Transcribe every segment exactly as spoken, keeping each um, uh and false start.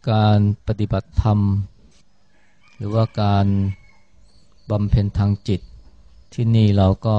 การปฏิบัติธรรมหรือว่าการบำเพ็ญทางจิตที่นี่เราก็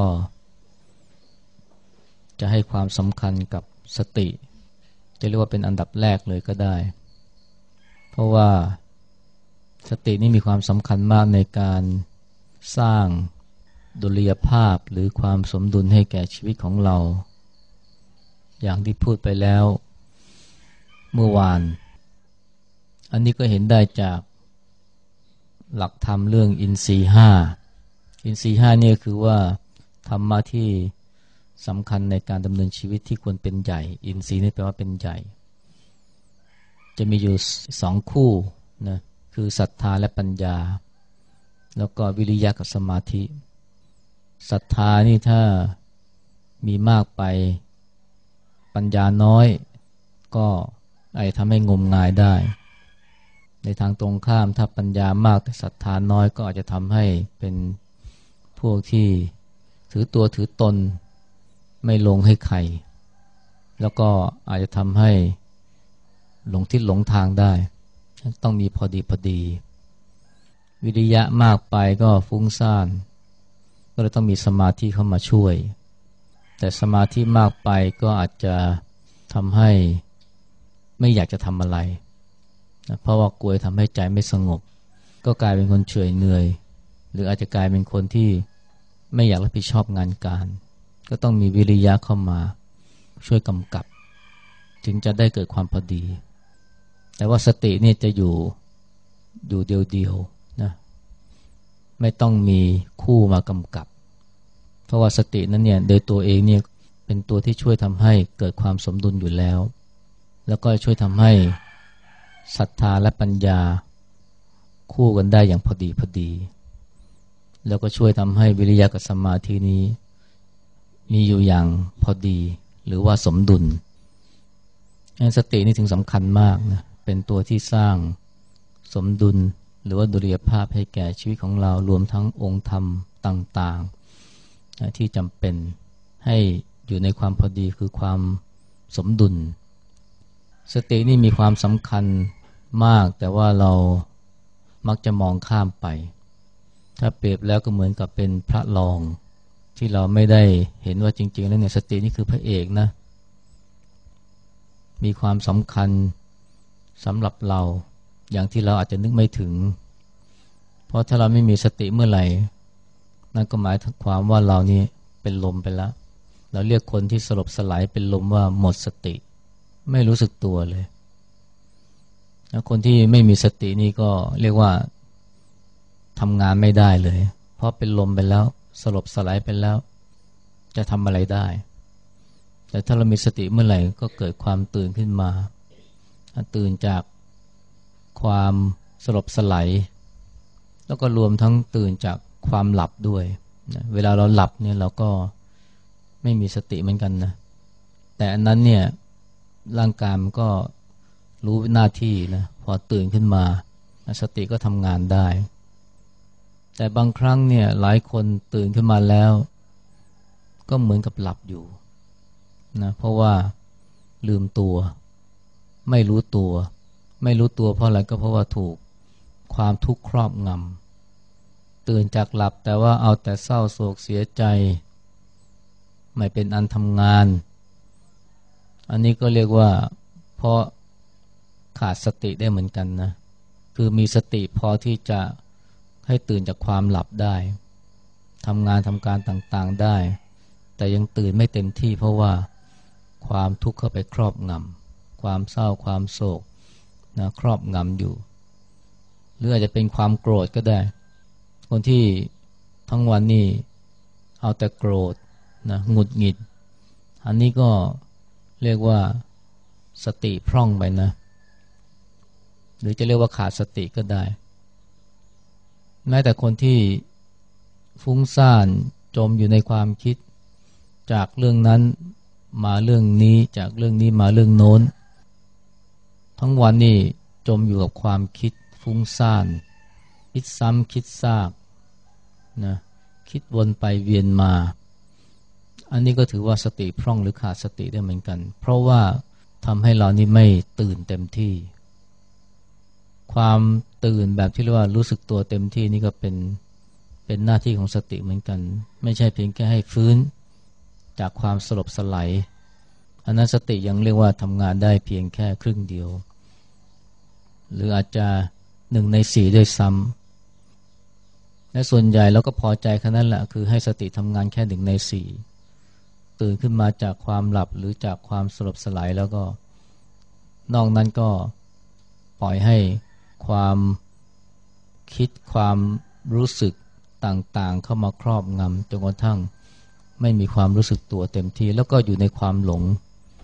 จะให้ความสำคัญกับสติจะเรียกว่าเป็นอันดับแรกเลยก็ได้เพราะว่าสตินี่มีความสำคัญมากในการสร้างดุลยภาพหรือความสมดุลให้แก่ชีวิตของเราอย่างที่พูดไปแล้วเมื่อวานอันนี้ก็เห็นได้จากหลักธรรมเรื่องอินทรีย์ห้าอินทรีย์ห้านี่คือว่าธรรมะที่สำคัญในการดำเนินชีวิตที่ควรเป็นใหญ่อินทรีย์นี่แปลว่าเป็นใหญ่จะมีอยู่สองคู่นะคือศรัทธาและปัญญาแล้วก็วิริยะกับสมาธิศรัทธานี่ถ้ามีมากไปปัญญาน้อยก็ไอ้ทำให้งมงายได้ในทางตรงข้ามถ้าปัญญามากแต่ศรัทธาน้อยก็อาจจะทำให้เป็นพวกที่ถือตัวถือตนไม่ลงให้ใครแล้วก็อาจจะทำให้หลงทิศหลงทางได้ต้องมีพอดีพอดีวิริยะมากไปก็ฟุ้งซ่านก็เลยต้องมีสมาธิเข้ามาช่วยแต่สมาธิมากไปก็อาจจะทำให้ไม่อยากจะทำอะไรนะเพราะว่ากลัวทำให้ใจไม่สงบก็กลายเป็นคนเฉื่อยเหนื่อยหรืออาจจะกลายเป็นคนที่ไม่อยากรับผิดชอบงานการก็ต้องมีวิริยะเข้ามาช่วยกำกับจึงจะได้เกิดความพอดีแต่ว่าสตินี่จะอยู่อยู่เดียวๆนะไม่ต้องมีคู่มากำกับเพราะว่าสตินั้นเนี่ยโดยตัวเองเนี่ยเป็นตัวที่ช่วยทำให้เกิดความสมดุลอยู่แล้วแล้วก็ช่วยทำให้ศรัทธาและปัญญาคู่กันได้อย่างพอดีพอดีแล้วก็ช่วยทำให้วิริยะกับสมาธินี้มีอยู่อย่างพอดีหรือว่าสมดุลสตินี่ถึงสำคัญมากนะเป็นตัวที่สร้างสมดุลหรือว่าดุลยภาพให้แก่ชีวิตของเรารวมทั้งองค์ธรรมต่างๆที่จำเป็นให้อยู่ในความพอดีคือความสมดุลสตินี่มีความสำคัญมากแต่ว่าเรามักจะมองข้ามไปถ้าเปรียบแล้วก็เหมือนกับเป็นพระรองที่เราไม่ได้เห็นว่าจริงๆแล้วเนี่ยสตินี่คือพระเอกนะมีความสำคัญสำหรับเราอย่างที่เราอาจจะนึกไม่ถึงเพราะถ้าเราไม่มีสติเมื่อไหร่นั่นก็หมายถึงความว่าเรานี่เป็นลมไปแล้วเราเรียกคนที่สลบสลายเป็นลมว่าหมดสติไม่รู้สึกตัวเลยแล้วคนที่ไม่มีสตินี่ก็เรียกว่าทำงานไม่ได้เลยเพราะเป็นลมไปแล้วสลบสลายไปแล้วจะทำอะไรได้แต่ถ้าเรามีสติเมื่อไหร่ก็เกิดความตื่นขึ้นมาตื่นจากความสลบสลายแล้วก็รวมทั้งตื่นจากความหลับด้วยนะเวลาเราหลับเนี่ยเราก็ไม่มีสติเหมือนกันนะแต่อันนั้นเนี่ยร่างกายมันก็รู้หน้าที่นะพอตื่นขึ้นมาสติก็ทำงานได้แต่บางครั้งเนี่ยหลายคนตื่นขึ้นมาแล้วก็เหมือนกับหลับอยู่นะเพราะว่าลืมตัวไม่รู้ตัวไม่รู้ตัวเพราะอะไรก็เพราะว่าถูกความทุกข์ครอบงำตื่นจากหลับแต่ว่าเอาแต่เศร้าโศกเสียใจไม่เป็นอันทำงานอันนี้ก็เรียกว่าเพราะขาดสติได้เหมือนกันนะคือมีสติพอที่จะให้ตื่นจากความหลับได้ทำงานทำการต่างๆได้แต่ยังตื่นไม่เต็มที่เพราะว่าความทุกข์เข้าไปครอบงำความเศร้าความโศกนะครอบงำอยู่หรืออาจจะเป็นความโกรธก็ได้คนที่ทั้งวันนี่เอาแต่โกรธนะหงุดหงิดอันนี้ก็เรียกว่าสติพร่องไปนะหรือจะเรียกว่าขาดสติก็ได้แม้แต่คนที่ฟุ้งซ่านจมอยู่ในความคิดจากเรื่องนั้นมาเรื่องนี้จากเรื่องนี้มาเรื่องโน้นทั้งวันนี่จมอยู่กับความคิดฟุ้งซ่านคิดซ้ำคิดซากนะคิดวนไปเวียนมาอันนี้ก็ถือว่าสติพร่องหรือขาดสติได้เหมือนกันเพราะว่าทำให้เรานี่ไม่ตื่นเต็มที่ความตื่นแบบที่เรียกว่ารู้สึกตัวเต็มที่นี่ก็เป็นเป็นหน้าที่ของสติเหมือนกันไม่ใช่เพียงแค่ให้ฟื้นจากความสลบสลายอันนั้นสติยังเรียกว่าทำงานได้เพียงแค่ครึ่งเดียวหรืออาจจะหนึ่งในสี่ด้วยซ้ำและส่วนใหญ่เราก็พอใจแค่นั้นแหละคือให้สติทำงานแค่หนึ่งในสี่ตื่นขึ้นมาจากความหลับหรือจากความสลบสลายแล้วก็นอกนั้นก็ปล่อยให้ความคิดความรู้สึกต่างๆเข้ามาครอบงำจนกระทั่งไม่มีความรู้สึกตัวเต็มที่แล้วก็อยู่ในความหลง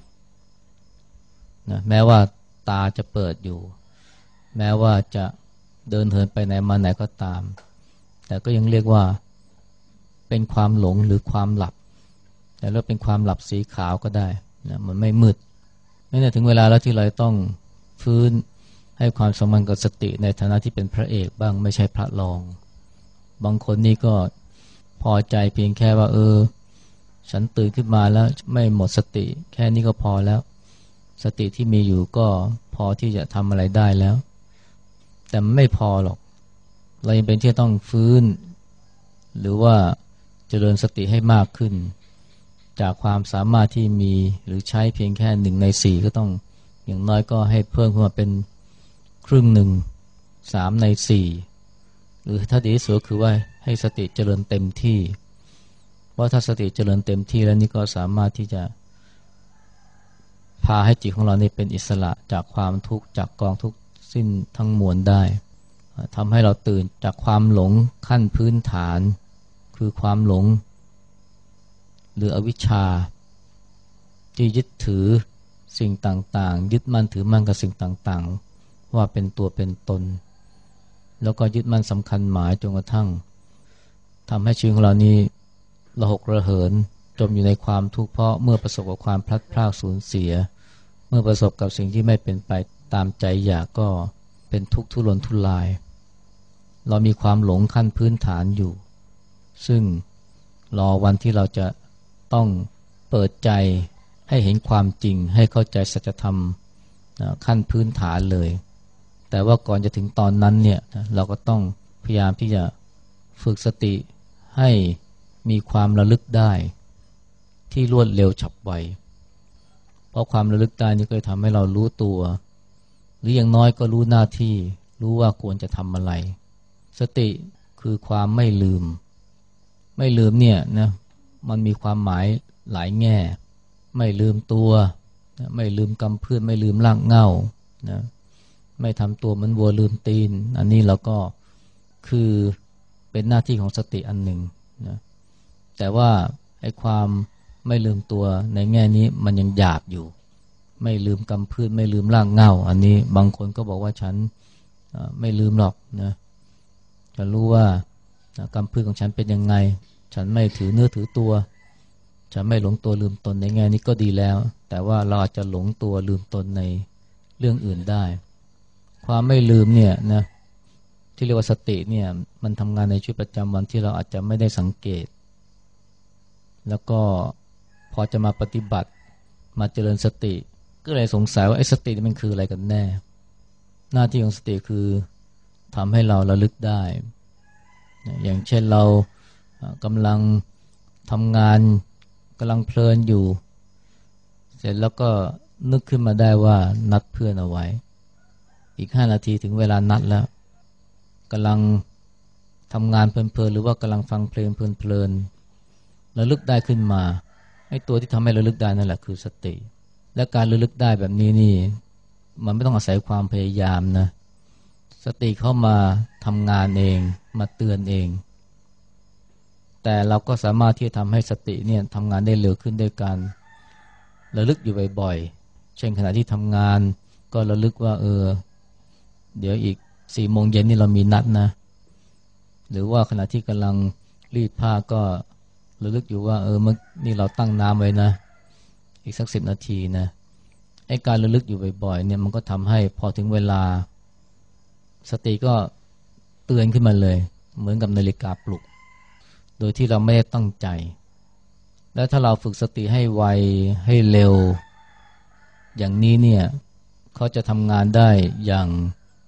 นะแม้ว่าตาจะเปิดอยู่แม้ว่าจะเดินเหินไปไหนมาไหนก็ตามแต่ก็ยังเรียกว่าเป็นความหลงหรือความหลับแต่แล้วเป็นความหลับสีขาวก็ได้นะมันไม่มืดไม่แน่ถึงเวลาแล้วที่เราต้องฟื้นให้ความสำคัญกับสติในฐานะที่เป็นพระเอกบ้างไม่ใช่พระรองบางคนนี่ก็พอใจเพียงแค่ว่าเออฉันตื่นขึ้นมาแล้วไม่หมดสติแค่นี้ก็พอแล้วสติที่มีอยู่ก็พอที่จะทำอะไรได้แล้วแต่มันไม่พอหรอกเรายังเป็นที่ต้องฟื้นหรือว่าเจริญสติให้มากขึ้นจากความสามารถที่มีหรือใช้เพียงแค่หนึ่งในสี่ก็ต้องอย่างน้อยก็ให้เพิ่มขึ้นมาเป็นครึ่งหนึ่งสามในสี่หรือถ้าดีที่สุดคือว่าให้สติเจริญเต็มที่เพราะถ้าสติเจริญเต็มที่แล้วนี่ก็สามารถที่จะพาให้จิตของเรานี่เป็นอิสระจากความทุกข์จากกองทุกข์สิ้นทั้งมวลได้ทำให้เราตื่นจากความหลงขั้นพื้นฐานคือความหลงหรืออวิชชาที่ยึดถือสิ่งต่างๆยึดมั่นถือมั่นกับสิ่งต่างๆว่าเป็นตัวเป็นตนแล้วก็ยึดมั่นสำคัญหมายจนกระทั่งทำให้ชีวิตของเรานี้ระหกระเหินจมอยู่ในความทุกข์เพราะเมื่อประสบกับความพลัดพรากสูญเสียเมื่อประสบกับสิ่งที่ไม่เป็นไปตามใจอยากก็เป็นทุกข์ทุรนทุรายเรามีความหลงขั้นพื้นฐานอยู่ซึ่งรอวันที่เราจะต้องเปิดใจให้เห็นความจริงให้เข้าใจสัจธรรมขั้นพื้นฐานเลยแต่ว่าก่อนจะถึงตอนนั้นเนี่ยเราก็ต้องพยายามที่จะฝึกสติให้มีความระลึกได้ที่รวดเร็วฉับไวเพราะความระลึกได้นี่ก็จะทำให้เรารู้ตัวหรืออย่างน้อยก็รู้หน้าที่รู้ว่าควรจะทำอะไรสติคือความไม่ลืมไม่ลืมเนี่ยนะมันมีความหมายหลายแง่ไม่ลืมตัวไม่ลืมกำพืชไม่ลืมรากเหง้านะไม่ทำตัวเหมือนวัวลืมตีนอันนี้เราก็คือเป็นหน้าที่ของสติอันหนึ่งนะแต่ว่าไอ้ความไม่ลืมตัวในแง่นี้มันยังหยาบอยู่ไม่ลืมกำพืชไม่ลืมรากเหง้าอันนี้บางคนก็บอกว่าฉันไม่ลืมหรอกนะฉันรู้ว่ากำพืชของฉันเป็นยังไงฉันไม่ถือเนื้อถือตัวฉันไม่หลงตัวลืมตนในแง่นี้ก็ดีแล้วแต่ว่าเราอาจจะหลงตัวลืมตนในเรื่องอื่นได้ความไม่ลืมเนี่ยนะที่เรียกว่าสติเนี่ยมันทำงานในชีวิตประจำวันที่เราอาจจะไม่ได้สังเกตแล้วก็พอจะมาปฏิบัติมาเจริญสติก็เลยสงสัยว่าไอ้สติมันคืออะไรกันแน่หน้าที่ของสติคือทำให้เราระลึกได้อย่างเช่นเรากำลังทำงานกำลังเพลินอยู่เสร็จแล้วก็นึกขึ้นมาได้ว่านัดเพื่อนเอาไว้อีกห้านาทีถึงเวลานัดแล้วกำลังทำงานเพลินๆหรือว่ากำลังฟังเพลงเพลินๆระลึกได้ขึ้นมาไอ้ตัวที่ทำให้ระลึกได้นั่นแหละคือสติและการระลึกได้แบบนี้นี่มันไม่ต้องอาศัยความพยายามนะสติเข้ามาทำงานเองมาเตือนเองแต่เราก็สามารถที่จะทำให้สติเนี่ยทำงานได้เร็วขึ้นด้วยการระลึกอยู่บ่อยๆเช่นขณะที่ทำงานก็ระลึกว่าเออเดี๋ยวอีกสี่โมงเย็นนี่เรามีนัดนะหรือว่าขณะที่กำลังรีดผ้าก็ระลึกอยู่ว่าเออเมื่อนี่เราตั้งน้ำไว้นะอีกสักสิบนาทีนะไอ้การระลึกอยู่บ่อยๆเนี่ยมันก็ทำให้พอถึงเวลาสติก็เตือนขึ้นมาเลยเหมือนกับนาฬิกาปลุกโดยที่เราไม่ได้ตั้งใจและถ้าเราฝึกสติให้ไวให้เร็วอย่างนี้เนี่ยเขาจะทำงานได้อย่าง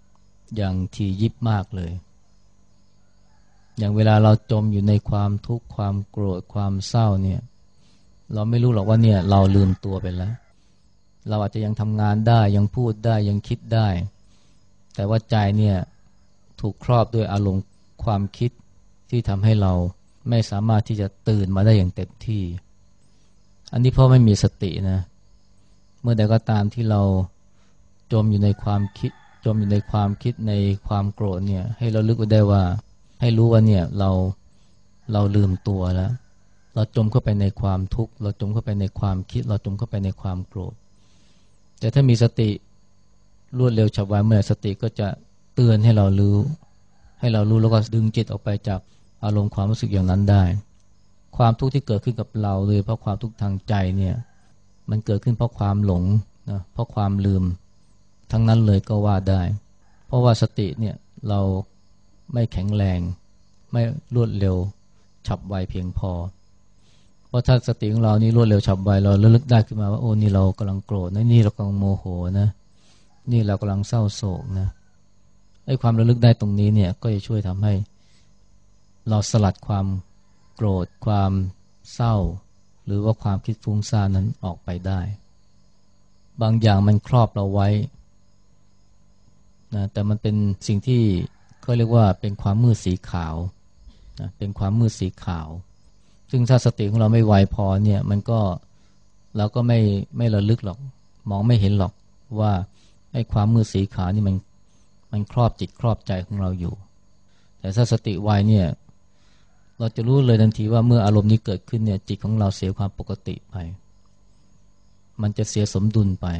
อย่างถี่ยิบมากเลยอย่างเวลาเราจมอยู่ในความทุกข์ความโกรธความเศร้าเนี่ยเราไม่รู้หรอกว่าเนี่ยเราลืมตัวไปแล้วเราอาจจะยังทำงานได้ยังพูดได้ยังคิดได้แต่ว่าใจเนี่ยถูกครอบด้วยอารมณ์ความคิดที่ทำให้เราไม่สามารถที่จะตื่นมาได้อย่างเต็มที่อันนี้เพราะไม่มีสตินะเมื่อใดก็ตามที่เราจมอยู่ในความคิดจมอยู่ในความคิดในความโกรธเนี่ยให้เราลึกไว้ได้ว่าให้รู้ว่าเนี่ยเราเราลืมตัวแล้วเราจมเข้าไปในความทุกข์เราจมเข้าไปในความคิดเราจมเข้าไปในความโกรธแต่ถ้ามีสติรวดเร็วฉับไวเมื่อสติก็จะเตือนให้เรารู้ให้เรารู้แล้วก็ดึงจิตออกไปจากอารมณ์ความรู้สึกอย่างนั้นได้ความทุกข์ที่เกิดขึ้นกับเราเลยเพราะความทุกข์ทางใจเนี่ยมันเกิดขึ้นเพราะความหลงนะเพราะความลืมทั้งนั้นเลยก็ว่าได้เพราะว่าสติเนี่ยเราไม่แข็งแรงไม่รวดเร็วฉับไวเพียงพอเพราะถ้าสติของเรานี่รวดเร็วฉับไวเราระลึกได้ขึ้นมาว่าโอ้นี่เรากำลังโกรธนะนี่เรากำลังโมโหนะนี่เรากำลังเศร้าโศกนะไอ้ความระลึกได้ตรงนี้เนี่ยก็จะช่วยทำให้เราสลัดความโกรธความเศร้าหรือว่าความคิดฟุ้งซ่านนั้นออกไปได้บางอย่างมันครอบเราไว้นะแต่มันเป็นสิ่งที่เขาเรียกว่าเป็นความมืดสีขาวนะเป็นความมืดสีขาวซึ่งถ้าสติของเราไม่ไวพอเนี่ยมันก็เราก็ไม่ไม่ระลึกหรอกมองไม่เห็นหรอกว่าไอ้ความมืดสีขาวนี่มันมันครอบจิตครอบใจของเราอยู่แต่ถ้าสติไวเนี่ยเราจะรู้เลยทันทีว่าเมื่ออารมณ์นี้เกิดขึ้นเนี่ยจิตของเราเสียความปกติไปมันจะเสียสมดุลไป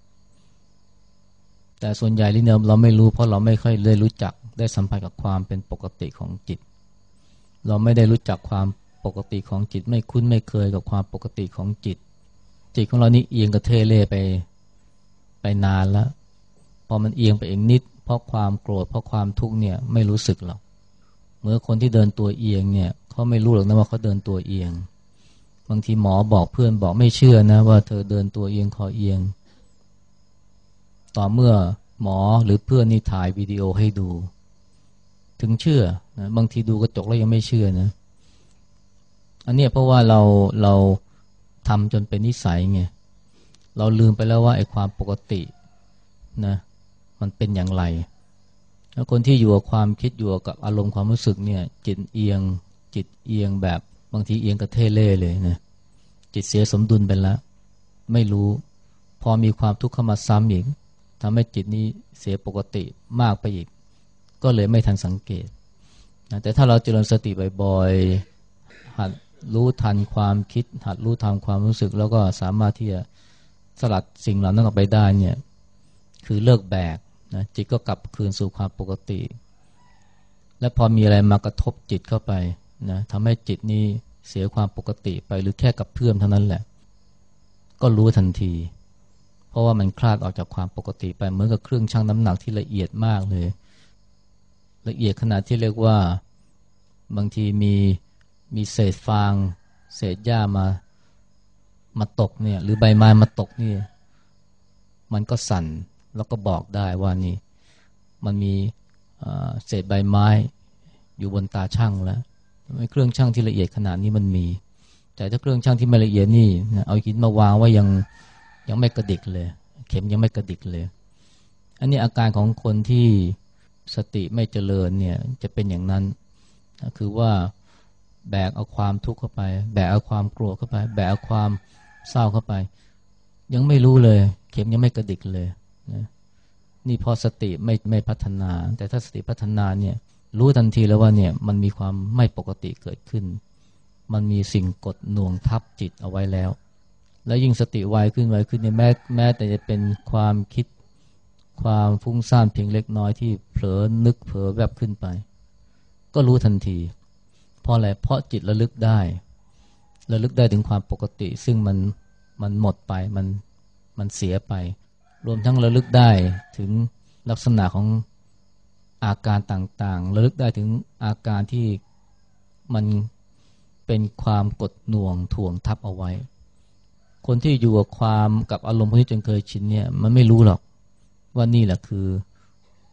แต่ส่วนใหญ่ที่เนี่ยเราไม่รู้เพราะเราไม่ค่อยได้รู้จักได้สัมผัสกับความเป็นปกติของจิตเราไม่ได้รู้จักความปกติของจิตไม่คุ้นไม่เคยกับความปกติของจิตจิตของเรานี่เอียงกระเทเล่ไปไปนานแล้วพอมันเอียงไปเองนิดเพราะความโกรธเพราะความทุกข์เนี่ยไม่รู้สึกหรอกเมื่อคนที่เดินตัวเอียงเนี่ยเขาไม่รู้หรอกนะว่าเขาเดินตัวเอียงบางทีหมอบอกเพื่อนบอกไม่เชื่อนะว่าเธอเดินตัวเอียงคอเอียงต่อเมื่อหมอหรือเพื่อนนี่ถ่ายวิดีโอให้ดูถึงเชื่อนะบางทีดูกระจกแล้วยังไม่เชื่อนะอันนี้เพราะว่าเราเราทำจนเป็นนิสัยไงเราลืมไปแล้วว่าไอ้ความปกตินะมันเป็นอย่างไรแล้วคนที่อยู่กับความคิดอยู่กับอารมณ์ความรู้สึกเนี่ยจิตเอียงจิตเอียงแบบบางทีเอียงกระเทเล่เลยนะจิตเสียสมดุลไปแล้วไม่รู้พอมีความทุกข์เข้ามาซ้ำอีกทำให้จิตนี้เสียปกติมากไปอีกก็เลยไม่ทันสังเกตนะแต่ถ้าเราเจริญสติบ่อยๆหัดรู้ทันความคิดหัดรู้ทันความรู้สึกแล้วก็สามารถที่จะสลัดสิ่งเหล่านั้นออกไปได้เนี่ยคือเลิกแบกนะจิตก็กลับคืนสู่ความปกติและพอมีอะไรมากระทบจิตเข้าไปนะทำให้จิตนี้เสียความปกติไปหรือแค่กับเพื่อมเท่านั้นแหละก็รู้ทันทีเพราะว่ามันคลาดออกจากความปกติไปเหมือนกับเครื่องชั่งน้ำหนักที่ละเอียดมากเลยละเอียดขนาดที่เรียกว่าบางทีมีมีเศษฟางเศษหญ้ามามาตกเนี่ยหรือใบไม้มาตกนี่มันก็สั่นแล้วก็บอกได้ว่านี่มันมีเศษใบไม้อยู่บนตาช่างแล้วเครื่องช่างที่ละเอียดขนาดนี้มันมีแต่ถ้าเครื่องช่างที่ไม่ละเอียดนี่เอาหินมาวางว่ายังยังไม่กระดิกเลยเข็มยังไม่กระดิกเลยอันนี้อาการของคนที่สติไม่เจริญเนี่ยจะเป็นอย่างนั้นคือว่าแบกเอาความทุกข์เข้าไปแบกเอาความโกรธเข้าไปแบกเอาความเศร้าเข้าไปยังไม่รู้เลยเข็มยังไม่กระดิกเลยนะนี่พอสติไม่ไม่พัฒนาแต่ถ้าสติพัฒนาเนี่ยรู้ทันทีแล้วว่าเนี่ยมันมีความไม่ปกติเกิดขึ้นมันมีสิ่งกดหน่วงทับจิตเอาไว้แล้วแล้วยิ่งสติไวขึ้นไวขึ้นเนี่ยแม้แม้แต่จะเป็นความคิดความฟุ้งซ่านเพียงเล็กน้อยที่เผลอนึกเผลอแวบขึ้นไปก็รู้ทันทีเพราะอะไรเพราะจิตระลึกได้ระลึกได้ถึงความปกติซึ่งมันมันหมดไปมันมันเสียไปรวมทั้งระลึกได้ถึงลักษณะของอาการต่างๆระลึกได้ถึงอาการที่มันเป็นความกดหน่วงถ่วงทับเอาไว้คนที่อยู่กับความกับอารมณ์พวกนี้จนเคยชินเนี่ยมันไม่รู้หรอกว่านี่แหละคือ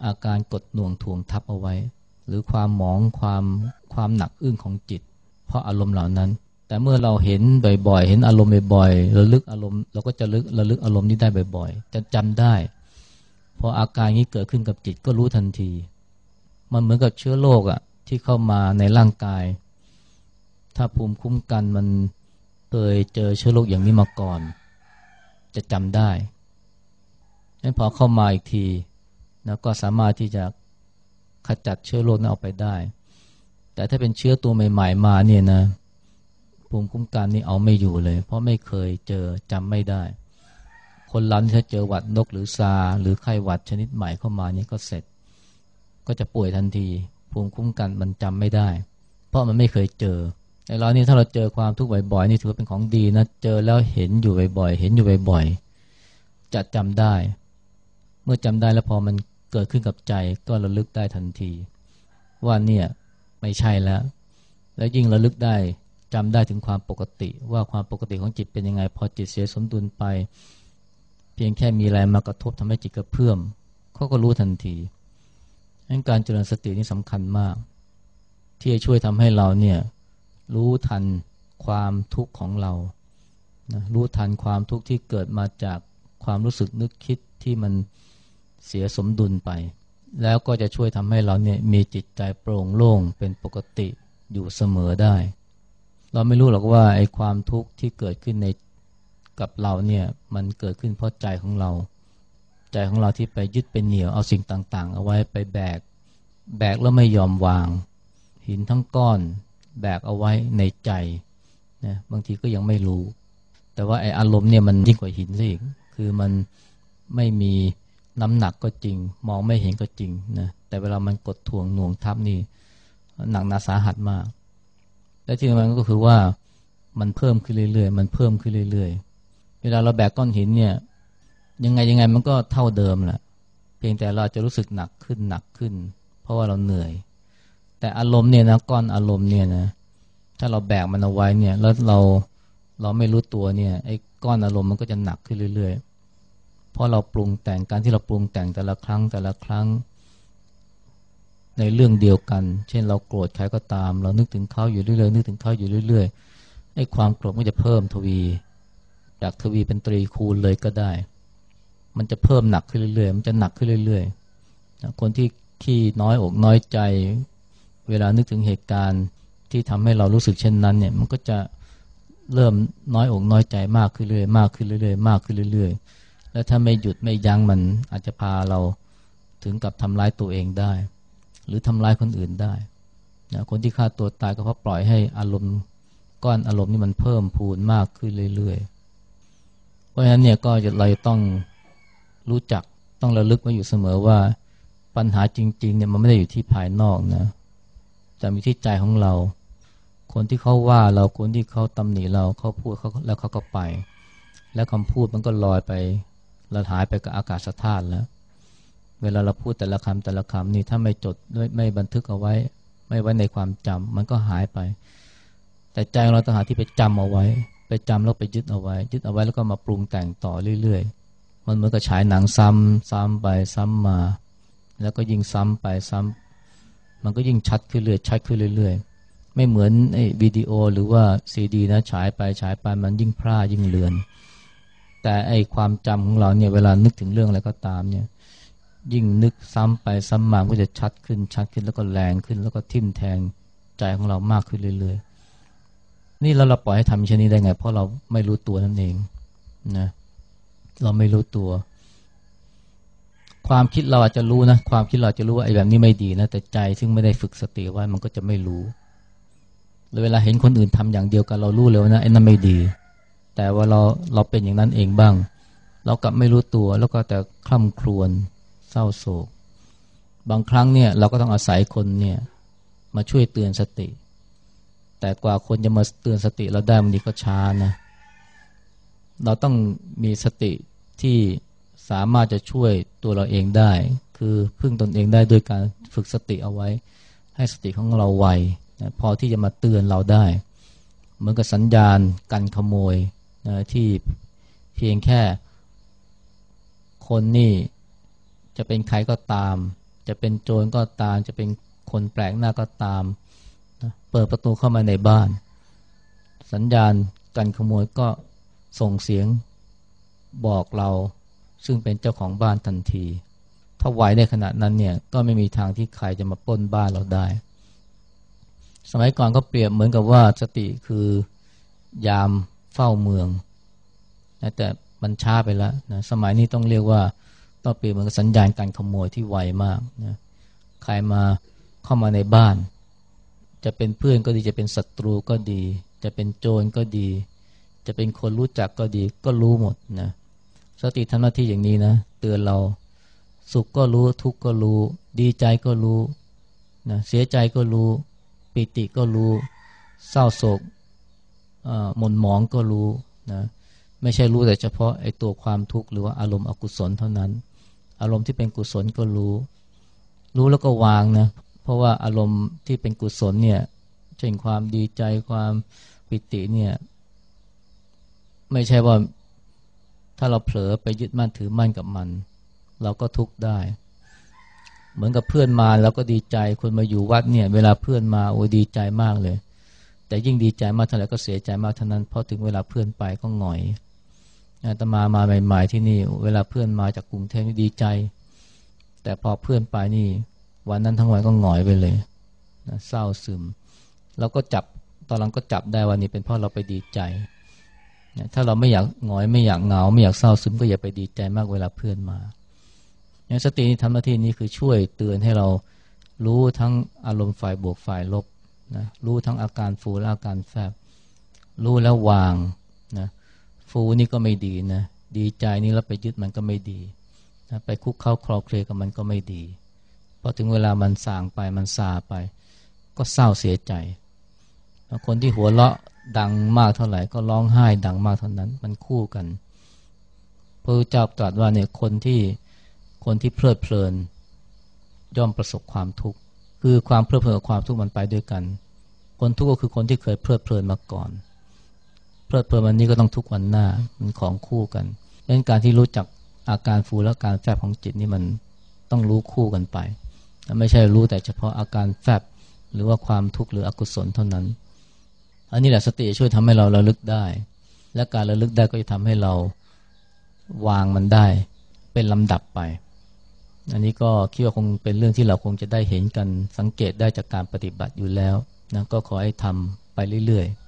อาการกดหน่วงถ่วงทับเอาไว้หรือความหมองความความหนักอึ้งของจิตเพราะอารมณ์เหล่านั้นแต่เมื่อเราเห็นบ่อยๆเห็นอารมณ์บ่อยๆระลึกอารมณ์เราก็จะระลึกระลึกอารมณ์นี้ได้บ่อยๆจะจำได้พออาการนี้เกิดขึ้นกับจิตก็รู้ทันทีมันเหมือนกับเชื้อโรคอ่ะที่เข้ามาในร่างกายถ้าภูมิคุ้มกันมันเคยเจอเชื้อโรคอย่างนี้มาก่อนจะจำได้งั้นพอเข้ามาอีกทีนะก็สามารถที่จะขจัดเชื้อโรคนั้นออกไปได้แต่ถ้าเป็นเชื้อตัวใหม่ๆมาเนี่ยนะภูมิคุ้มกันนี่เอาไม่อยู่เลยเพราะไม่เคยเจอจำไม่ได้คนเราถ้าเจอหวัดนกหรือซาหรือไข้หวัดชนิดใหม่เข้ามานี่ก็เสร็จก็จะป่วยทันทีภูมิคุ้มกันมันจำไม่ได้เพราะมันไม่เคยเจอไอ้เรานี่ถ้าเราเจอความทุกข์บ่อยๆนี่ถือว่าเป็นของดีนะเจอแล้วเห็นอยู่บ่อยๆเห็นอยู่บ่อยๆจะจำได้เมื่อจำได้แล้วพอมันเกิดขึ้นกับใจก็ระลึกได้ทันทีว่าเนี่ยไม่ใช่แล้วแล้วยิ่งระลึกได้จำได้ถึงความปกติว่าความปกติของจิตเป็นยังไงพอจิตเสียสมดุลไปเพียงแค่มีอะไรมากระทบทำให้จิตกระเพื่อมเขาก็รู้ทันทีงั้นการเจริญสตินี่สำคัญมากที่จะช่วยทำให้เราเนี่ยรู้ทันความทุกข์ของเรานะรู้ทันความทุกข์ที่เกิดมาจากความรู้สึกนึกคิดที่มันเสียสมดุลไปแล้วก็จะช่วยทำให้เราเนี่ยมีจิตใจโปร่งโล่งเป็นปกติอยู่เสมอได้เราไม่รู้หรอกว่าไอ้ความทุกข์ที่เกิดขึ้นในกับเราเนี่ยมันเกิดขึ้นเพราะใจของเราใจของเราที่ไปยึดไปเหนี่ยวเอาสิ่งต่างๆเอาไว้ไปแบกแบกแล้วไม่ยอมวางหินทั้งก้อนแบกเอาไว้ในใจนะบางทีก็ยังไม่รู้แต่ว่าไอ้อารมณ์เนี่ยมันยิ่งกว่าหินซะอีกคือมันไม่มีน้ำหนักก็จริงมองไม่เห็นก็จริงนะแต่เวลามันกดถ่วงหน่วงทับนี่หนักหนาสาหัสมากและที่สำคัญก็คือว่ามันเพิ่มขึ้นเรื่อยๆมันเพิ่มขึ้นเรื่อยๆเวลาเราแบกก้อนหินเนี่ยยังไงยังไงมันก็เท่าเดิมแหละเพียงแต่เราจะรู้สึกหนักขึ้นหนักขึ้นเพราะว่าเราเหนื่อยแต่อารมณ์เนี่ยนะก้อนอารมณ์เนี่ยนะถ้าเราแบกมันเอาไว้เนี่ยแล้วเราเราไม่รู้ตัวเนี่ยไอ้ก้อนอารมณ์มันก็จะหนักขึ้นเรื่อยๆเพราะเราปรุงแต่งการที่เราปรุงแต่งแต่ละครั้งแต่ละครั้งในเรื่องเดียวกันเช่นเราโกรธใครก็ตามเรานึกถึงเขาอยู่เรื่อยๆนึกถึงเขาอยู่เรื่อยๆไอ้ความโกรธมันจะเพิ่มทวีจากทวีเป็นตรีคูณเลยก็ได้มันจะเพิ่มหนักขึ้นเรื่อยๆมันจะหนักขึ้นเรื่อยๆคนที่ขี้น้อยอกน้อยใจเวลานึกถึงเหตุการณ์ที่ทำให้เรารู้สึกเช่นนั้นเนี่ยมันก็จะเริ่มน้อยอกน้อยใจมากขึ้นเรื่อยๆมากขึ้นเรื่อยๆมากขึ้นเรื่อยๆแล้วถ้าไม่หยุดไม่ยั้งมันอาจจะพาเราถึงกับทำร้ายตัวเองได้หรือทำร้ายคนอื่นได้นะคนที่ฆ่าตัวตายก็เพราะปล่อยให้อารมณ์ก้อนอารมณ์นี่มันเพิ่มพูนมากขึ้นเรื่อยๆเพราะฉะนั้นเนี่ยก็เราจะต้องรู้จักต้องระลึกไว้อยู่เสมอว่าปัญหาจริงๆเนี่ยมันไม่ได้อยู่ที่ภายนอกนะแต่มีที่ใจของเราคนที่เขาว่าเราคนที่เขาตำหนิเราเขาพูดเขาแล้วเขาก็ไปแล้วคำพูดมันก็ลอยไปละหายไปกับอากาศธาตุแล้วเวลาเราพูดแต่ละคำแต่ละคำนี่ถ้าไม่จดไม่ไม่บันทึกเอาไว้ไม่ไว้ในความจำมันก็หายไปแต่ใจของเราต้องหาที่ไปจำเอาไว้ไปจำแล้วไปยึดเอาไว้ยึดเอาไว้แล้วก็มาปรุงแต่งต่อเรื่อยๆมันเหมือนกับฉายหนังซ้ำซ้ำไปซ้ำมาแล้วก็ยิ่งซ้ำไปซ้ำมันก็ยิ่งชัดขึ้นเรื่อยชัดขึ้นเรื่อยๆไม่เหมือนไอ้วิดีโอหรือว่าซีดีนะฉายไปฉายไปมันยิ่งพร่ายิ่งเลือนแต่ไอ้ความจำของเราเนี่ยเวลานึกถึงเรื่องอะไรก็ตามเนี่ยยิ่งนึกซ้ำไปซ้ำมาก็จะชัดขึ้นชัดขึ้นแล้วก็แรงขึ้นแล้วก็ทิ่มแทงใจของเรามากขึ้นเรื่อยๆนี่แล้วเราปล่อยให้ทำเช่นนี้ได้ไงเพราะเราไม่รู้ตัวนั่นเองนะเราไม่รู้ตัวความคิดเราอาจจะรู้นะความคิดเราจะรู้ว่าไอ้แบบนี้ไม่ดีนะแต่ใจซึ่งไม่ได้ฝึกสติไว้มันก็จะไม่รู้เลยเวลาเห็นคนอื่นทำอย่างเดียวกันเรารู้เลยว่านะไอ้นั่นไม่ดีแต่ว่าเราเราเป็นอย่างนั้นเองบ้างเรากลับไม่รู้ตัวแล้วก็แต่คร่ำครวญเศร้าโศกบางครั้งเนี่ยเราก็ต้องอาศัยคนเนี่ยมาช่วยเตือนสติแต่กว่าคนจะมาเตือนสติเราได้บางทีก็ช้านะเราต้องมีสติที่สามารถจะช่วยตัวเราเองได้คือพึ่งตนเองได้ด้วยการฝึกสติเอาไว้ให้สติของเราไวนะพอที่จะมาเตือนเราได้เหมือนกับสัญญาณกันขโมยนะที่เพียงแค่คนนี่จะเป็นใครก็ตามจะเป็นโจรก็ตามจะเป็นคนแปลกหน้าก็ตามนะเปิดประตูเข้ามาในบ้านสัญญาณการขโมยก็ส่งเสียงบอกเราซึ่งเป็นเจ้าของบ้านทันทีถ้าไหวในขณะนั้นเนี่ยก็ไม่มีทางที่ใครจะมาปล้นบ้านเราได้สมัยก่อนก็เปรียบเหมือนกับว่าสติคือยามเฝ้าเมืองนะแต่มันช้าไปแล้วนะสมัยนี้ต้องเรียกว่าต้องเปรียบเหมือนกับสัญญาณการขโมยที่ไวมากนะใครมาเข้ามาในบ้านจะเป็นเพื่อนก็ดีจะเป็นศัตรูก็ดีจะเป็นโจรก็ดีจะเป็นคนรู้จักก็ดีก็รู้หมดนะสติทำหน้าที่อย่างนี้นะเตือนเราสุขก็รู้ทุกข์ก็รู้ดีใจก็รู้นะเสียใจก็รู้ปิติก็รู้เศร้าโศกหม่นหมองก็รู้นะไม่ใช่รู้แต่เฉพาะไอ้ตัวความทุกข์หรือว่าอารมณ์อกุศลเท่านั้นอารมณ์ที่เป็นกุศลก็รู้รู้แล้วก็วางนะเพราะว่าอารมณ์ที่เป็นกุศลเนี่ยเช่นความดีใจความปิติเนี่ยไม่ใช่ว่าถ้าเราเผลอไปยึดมั่นถือมั่นกับมันเราก็ทุกข์ได้เหมือนกับเพื่อนมาแล้วก็ดีใจคนมาอยู่วัดเนี่ยเวลาเพื่อนมาโอ้ดีใจมากเลยแต่ยิ่งดีใจมากเท่าไหร่ก็เสียใจมากเท่านั้นเพราะถึงเวลาเพื่อนไปก็หงอยอาตมามาใหม่ๆที่นี่เวลาเพื่อนมาจากกรุงเทพนี่ดีใจแต่พอเพื่อนไปนี่วันนั้นทั้งวันก็หงอยไปเลยนะเศร้าซึมเราก็จับตอนหลังก็จับได้ว่านี่เป็นเพราะเราไปดีใจนะถ้าเราไม่อยากหงอยไม่อยากเหงาไม่อยากเศร้าซึมก็อย่าไปดีใจมากเวลาเพื่อนมาอย่างสตินี่ทำหน้าที่นี้คือช่วยเตือนให้เรารู้ทั้งอารมณ์ฝ่ายบวกฝ่ายลบนะรู้ทั้งอาการฟูและอาการแฟบรู้แล้ววางนะฟูนี่ก็ไม่ดีนะดีใจนี่แล้วไปยึดมันก็ไม่ดีนะไปคุกเข้าคลอเคลียกับมันก็ไม่ดีพอถึงเวลามันส่างไปมันซาไปก็เศร้าเสียใจคนที่หัวเราะดังมากเท่าไหร่ก็ร้องไห้ดังมากเท่านั้นมันคู่กันพระพุทธเจ้าตรัสว่าเนี่ยคนที่คนที่เพลิดเพลินย่อมประสบความทุกข์คือความเพลิดเพลินกับความทุกข์มันไปด้วยกันคนทุกข์ก็คือคนที่เคยเพลิดเพลินมาก่อนเพลิดเพลินวันนี้ก็ต้องทุกข์วันหน้ามันของคู่กันดังนั้นการที่รู้จักอาการฟูและการแฟบของจิตนี่มันต้องรู้คู่กันไปไม่ใช่รู้แต่เฉพาะอาการแฟบหรือว่าความทุกข์หรืออกุศลเท่านั้นอันนี้แหละสติช่วยทำให้เราระลึกได้และการระลึกได้ก็จะทำให้เราวางมันได้เป็นลำดับไปอันนี้ก็คิดว่าคงเป็นเรื่องที่เราคงจะได้เห็นกันสังเกตได้จากการปฏิบัติอยู่แล้วนะก็ขอให้ทำไปเรื่อยๆ